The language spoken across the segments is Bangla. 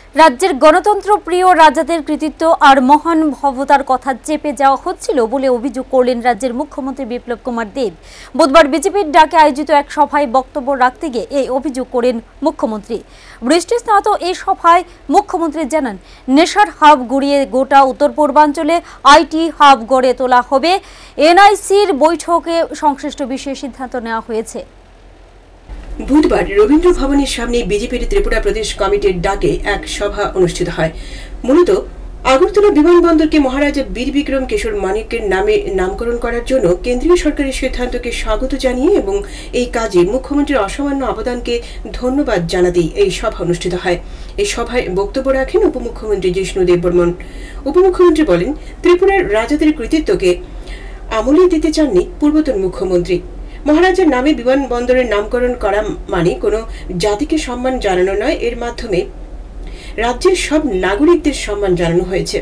রাজ্যের গণতন্ত্র প্রিয় রাজাদের কৃতিত্ব আর মহান ভবতার কথা চেপে যাওয়া হচ্ছিল বলে অভিযোগ করলেন রাজ্যের মুখ্যমন্ত্রী বিপ্লব কুমার দেব। বুধবার বিজেপির ডাকে আয়োজিত এক সভায় বক্তব্য রাখতে গিয়ে এই অভিযোগ করেন মুখ্যমন্ত্রী। বৃষ্টিস্নাত এই সভায় মুখ্যমন্ত্রী জানান, নেশার হাব গুড়িয়ে গোটা উত্তর পূর্বাঞ্চলে আইটি হাব গড়ে তোলা হবে। এনআইসির বৈঠকে সংশ্লিষ্ট বিষয়ে সিদ্ধান্ত নেওয়া হয়েছে। বুধবার রবীন্দ্র ভবনের সামনে বিজেপির ত্রিপুরা প্রদেশ কমিটির ডাকে এক সভা অনুষ্ঠিত হয়। মূলত আগরতলা বিমানবন্দরকে মহারাজা বীর বিক্রম কিশোর মানিক্যের নামে নামকরণ করার জন্য কেন্দ্রীয় সরকারের সিদ্ধান্তকে স্বাগত জানিয়ে এবং এই কাজে মুখ্যমন্ত্রীর অসামান্য অবদানকে ধন্যবাদ জানাতেই এই সভা অনুষ্ঠিত হয়। এই সভায় বক্তব্য রাখেন উপমুখ্যমন্ত্রী জিষ্ণু দেববর্মন। উপমুখ্যমন্ত্রী বলেন, ত্রিপুরার রাজাদের কৃতিত্বকে আমলে দিতে চাননি পূর্বতন মুখ্যমন্ত্রী। মহারাজার নামে বিমানবন্দরের নামকরণ করা মানে কোনো জাতিকে সম্মান জানানো নয়, এর মাধ্যমে রাজ্যের সব নাগরিকদের সম্মান জানানো হয়েছে।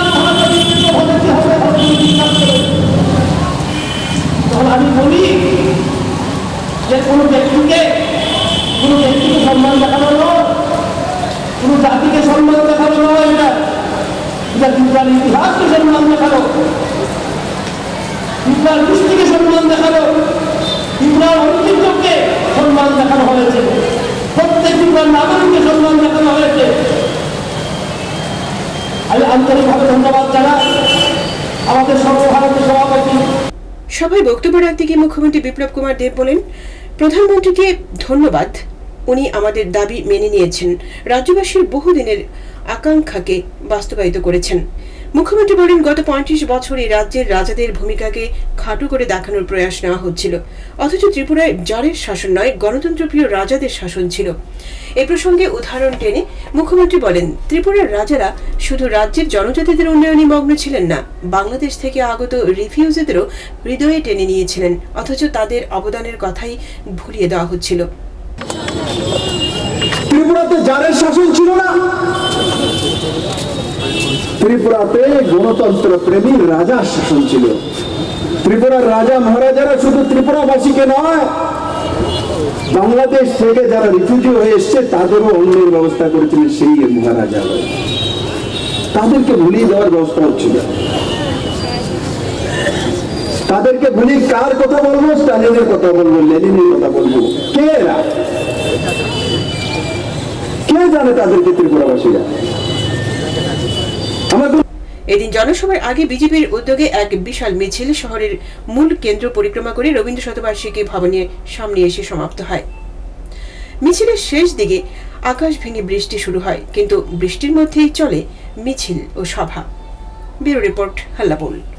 আমি বলি যে কোনো ব্যক্তিকে সম্মান দেখানো নয়, কোনো জাতিকে সম্মান দেখানো নয়, এটা ত্রিপুরার ইতিহাসকে সম্মান দেখানো, ত্রিপুরার দৃষ্টিকে সম্মান দেখানো, ত্রিপুরার ঐতিহ্যকে সম্মান দেখানো হয়েছে, প্রত্যেক ত্রিপুরার নাগরিককে সম্মান দেখানো হয়েছে। আমি আন্তরিকভাবে ধন্যবাদ জানাই আমাদের সর্বভারতীয় সভাপতি। সভায় বক্তব্য রাখতে গিয়ে মুখ্যমন্ত্রী বিপ্লব কুমার দেব বলেন, প্রধানমন্ত্রীকে ধন্যবাদ, উনি আমাদের দাবি মেনে নিয়েছেন, রাজ্যবাসীর বহুদিনের আকাঙ্ক্ষাকে বাস্তবায়িত করেছেন। মুখ্যমন্ত্রী বলেন, গত 35 বছরে রাজ্যের রাজাদের ভূমিকাকে খাটো করে দেখানোর প্রয়াস নেওয়া হচ্ছিল, অথচ ত্রিপুরায় জারের শাসন নয়, গণতন্ত্রপ্রিয় রাজাদের শাসন ছিল। এ প্রসঙ্গে উদাহরণ টেনে মুখ্যমন্ত্রী বলেন, ত্রিপুরার রাজারা শুধু রাজ্যের জনজাতিদের উন্নয়নে মগ্ন ছিলেন না, বাংলাদেশ থেকে আগত রিফিউজিদেরও হৃদয়ে টেনে নিয়েছিলেন, অথচ তাদের অবদানের কথাই ভুলিয়ে দেওয়া হচ্ছিল। ত্রিপুরাতে জারের শাসন ছিল না, ত্রিপুরাতে গণতন্ত্র প্রেমী রাজার শাসন ছিল। ত্রিপুরার রাজা মহারাজারা শুধু ত্রিপুরাবাসীকে নয়, বাংলাদেশ থেকে যারা রিফিউজি হয়ে এসছে তাদেরও অন্যের ব্যবস্থা করেছিলেন সেই মহারাজা, তাদেরকে ভুলিয়ে দেওয়ার ব্যবস্থা হচ্ছিল। তাদেরকে ভুলি কার কথা বলবো? স্টালিনের কথা বলবো, লেনিনের কথা বলবো। কে এরা? কে জানে তাদেরকে? ত্রিপুরাবাসীরা। এদিন জনসভার আগে বিজেপির উদ্যোগে এক বিশাল মিছিল শহরের মূল কেন্দ্র পরিক্রমা করে রবীন্দ্র শতবার্ষিকী ভবনের সামনে এসে সমাপ্ত হয়। মিছিলের শেষ দিকে আকাশ ভেঙে বৃষ্টি শুরু হয়, কিন্তু বৃষ্টির মধ্যেই চলে মিছিল ও সভা। Bureau report, হাল্লাবোল।